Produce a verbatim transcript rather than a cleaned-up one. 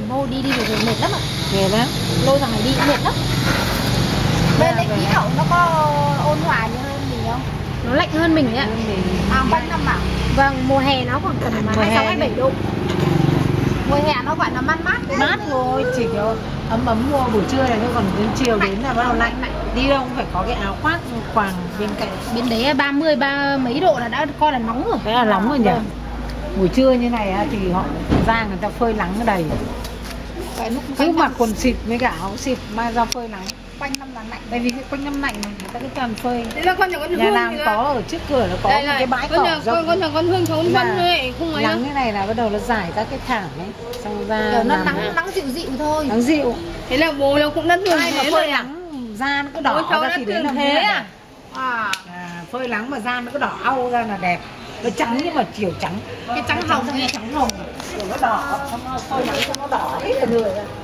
Thôi đi đi về mệt lắm ạ. Về đó. Lôi thằng này đi cũng mệt lắm. Bên đấy khí hậu nó có ôn hòa như hơn mình không? Nó lạnh hơn mình đấy ạ. À, quanh năm à? Vâng, mùa hè nó khoảng tầm hai mươi sáu hai mươi bảy độ. Mùa hè nó gọi là mát mát. Mát thôi, chỉ có ấm ấm mua buổi trưa này thôi, còn đến chiều đến là bắt đầu lạnh. lạnh. Đi đâu cũng phải có cái áo khoác quàng bên cạnh. Bên đấy ba mươi ba mấy độ là đã coi là nóng rồi. Thế là nóng rồi nhỉ? Vâng. Buổi trưa như này thì họ ra người ta phơi nắng ở đầy. Cứ mặc quần xịt với cả áo xịt mai ra phơi nắng. Quanh năm là lạnh. Tại vì cái quanh năm lạnh mà người ta cứ toàn phơi. Thế là con nhà con Nhà nào có ở trước cửa nó có một cái bãi cỏ rộng. Con nhà con Hương cháu Vân ấy không ấy. Nắng như này là bắt đầu nó giải các cái thảm ấy, xong ra kiểu nó nắng nắng dịu dịu thôi. Nắng dịu. Thế là bố nó cũng đã thường ai mà thế phơi rồi nắng da nó cứ đỏ ra thì đấy là thế à? À, phơi nắng mà da nó cứ đỏ au ra là đẹp. Nó trắng nhưng mà chiều trắng. Cái trắng hồng, cái trắng hồng. Nó đỏ, xong nó phơi nắng cho nó đỏ hết cả người ra.